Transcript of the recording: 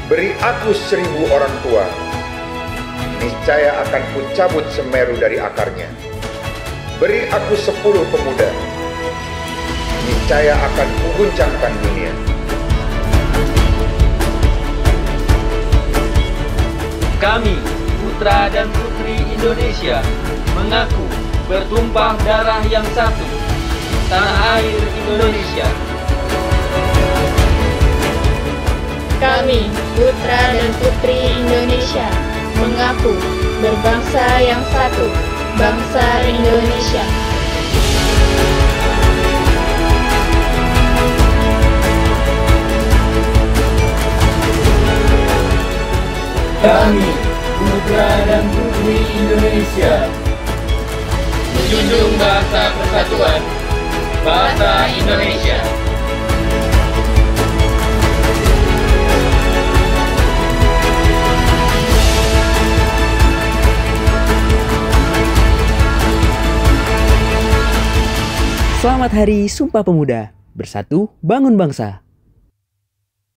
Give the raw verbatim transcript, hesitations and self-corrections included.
Beri aku seribu orang tua, niscaya akan kucabut Semeru dari akarnya. Beri aku sepuluh pemuda, niscaya akan kuguncangkan dunia. Kami, putra dan putri Indonesia, mengaku bertumpah darah yang satu, tanah air Indonesia. Kami, putra dan putri Indonesia, mengaku berbangsa yang satu, bangsa Indonesia. Kami, putra dan putri Indonesia, menjunjung bahasa persatuan, bahasa Indonesia. Selamat Hari Sumpah Pemuda. Bersatu bangun bangsa.